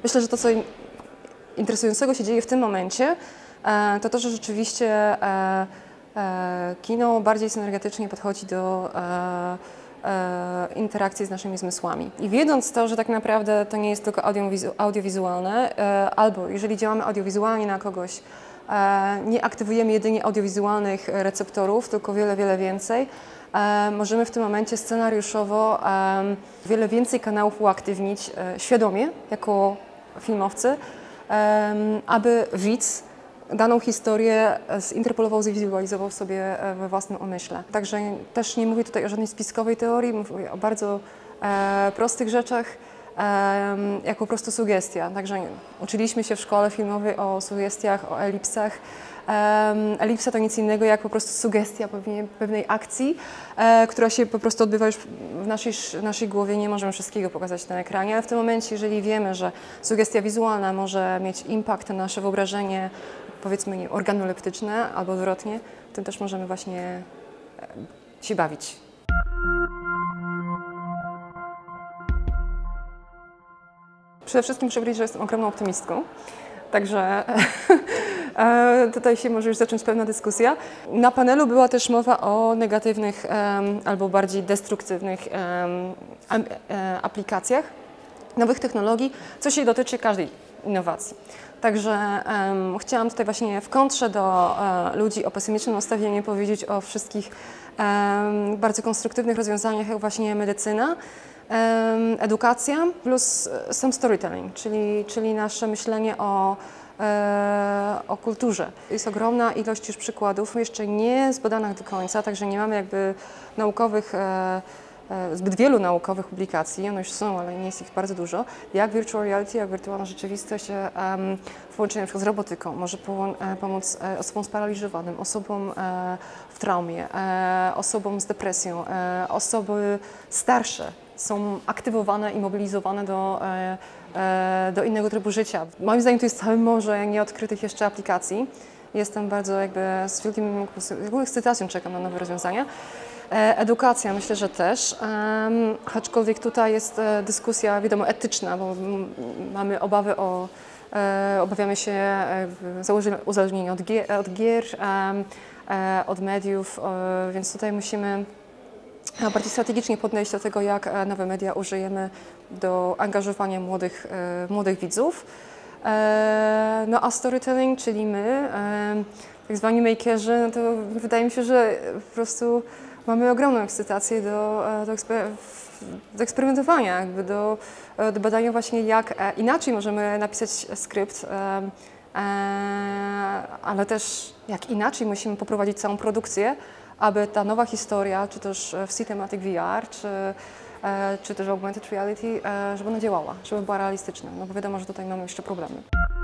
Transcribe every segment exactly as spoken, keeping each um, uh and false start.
Myślę, że to, co interesującego się dzieje w tym momencie, to to, że rzeczywiście kino bardziej synergetycznie podchodzi do interakcji z naszymi zmysłami. I wiedząc to, że tak naprawdę to nie jest tylko audiowizualne, albo jeżeli działamy audiowizualnie na kogoś, nie aktywujemy jedynie audiowizualnych receptorów, tylko wiele, wiele więcej, możemy w tym momencie scenariuszowo wiele więcej kanałów uaktywnić świadomie, jako filmowcy, aby widz daną historię zinterpolował, zwizualizował sobie we własnym umyśle. Także też nie mówię tutaj o żadnej spiskowej teorii, mówię o bardzo e, prostych rzeczach, e, jak po prostu sugestia. Także uczyliśmy się w szkole filmowej o sugestiach, o elipsach. E, elipsa to nic innego jak po prostu sugestia pewnej, pewnej akcji, e, która się po prostu odbywa już w naszej, w naszej głowie. Nie możemy wszystkiego pokazać na ekranie, ale w tym momencie, jeżeli wiemy, że sugestia wizualna może mieć impact na nasze wyobrażenie, powiedzmy nie, organoleptyczne albo odwrotnie, tym też możemy właśnie się bawić. Przede wszystkim muszę powiedzieć, że jestem ogromną optymistką, także tutaj się może już zacząć pewna dyskusja. Na panelu była też mowa o negatywnych albo bardziej destruktywnych aplikacjach nowych technologii, co się dotyczy każdej innowacji. Także um, chciałam tutaj właśnie w kontrze do e, ludzi o pesymistycznym nastawieniu powiedzieć o wszystkich um, bardzo konstruktywnych rozwiązaniach, jak właśnie medycyna, um, edukacja plus sam storytelling, czyli, czyli nasze myślenie o, e, o kulturze. Jest ogromna ilość już przykładów, jeszcze nie zbadanych do końca, także nie mamy jakby naukowych e, zbyt wielu naukowych publikacji, one już są, ale nie jest ich bardzo dużo, jak virtual reality, jak wirtualna rzeczywistość um, w połączeniu na przykład z robotyką może pomóc osobom sparaliżowanym, osobom e, w traumie, e, osobom z depresją, e, osoby starsze są aktywowane i mobilizowane do, e, e, do innego trybu życia. Moim zdaniem to jest całe morze nieodkrytych jeszcze aplikacji. Jestem bardzo jakby z wielkim, z wielką ekscytacją czekam na nowe rozwiązania. Edukacja myślę, że też, um, aczkolwiek tutaj jest e, dyskusja wiadomo etyczna, bo m, mamy obawy o, e, obawiamy się e, uzależnienia od gier, od, gier um, e, od mediów, e, więc tutaj musimy bardziej strategicznie podejść do tego, jak nowe media użyjemy do angażowania młodych, e, młodych widzów. E, no a storytelling, czyli my, e, tak zwani makerzy, no to wydaje mi się, że po prostu mamy ogromną ekscytację do, do, eksper do eksperymentowania, jakby do, do badania właśnie, jak inaczej możemy napisać skrypt, ale też jak inaczej musimy poprowadzić całą produkcję, aby ta nowa historia, czy też w Cinematic V R, czy, czy też Augmented Reality, żeby ona działała, żeby była realistyczna, no bo wiadomo, że tutaj mamy jeszcze problemy.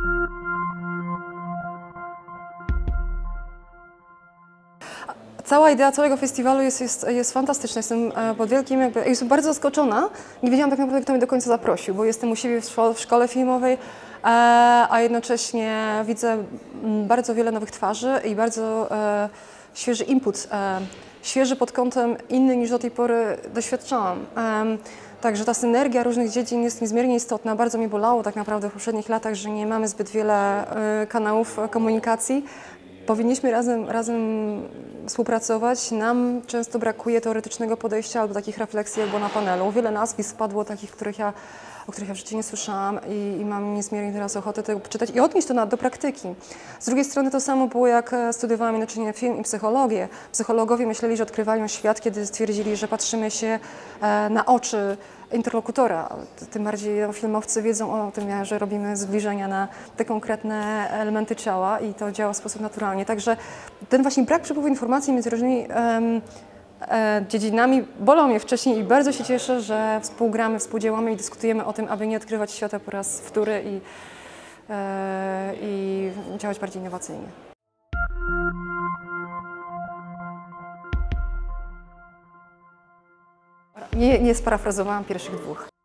Cała idea całego festiwalu jest, jest, jest fantastyczna. Jestem pod wielkim, jakby, jestem bardzo zaskoczona. Nie wiedziałam tak naprawdę, kto mnie do końca zaprosił, bo jestem u siebie w szkole, w szkole filmowej, a jednocześnie widzę bardzo wiele nowych twarzy i bardzo e, świeży input, e, świeży pod kątem inny niż do tej pory doświadczałam. E, Także ta synergia różnych dziedzin jest niezmiernie istotna. Bardzo mnie bolało tak naprawdę w poprzednich latach, że nie mamy zbyt wiele e, kanałów komunikacji. Powinniśmy razem, razem współpracować. Nam często brakuje teoretycznego podejścia albo takich refleksji, jak było na panelu. Wiele nazwisk padło takich, których ja, o których ja w życiu nie słyszałam i, i mam niezmiernie teraz ochotę tego poczytać i odnieść to na, do praktyki. Z drugiej strony to samo było, jak studiowałam inaczej film i psychologię. Psychologowie myśleli, że odkrywają świat, kiedy stwierdzili, że patrzymy się e, na oczy interlokutora. Tym bardziej no, filmowcy wiedzą o tym, że robimy zbliżenia na te konkretne elementy ciała i to działa w sposób naturalny. Także ten właśnie brak przepływu informacji między różnymi um, e, dziedzinami bolał mnie wcześniej i bardzo się cieszę, że współgramy, współdziałamy i dyskutujemy o tym, aby nie odkrywać świata po raz wtóry i, e, i działać bardziej innowacyjnie. Nie, nie sparafrazowałam pierwszych dwóch.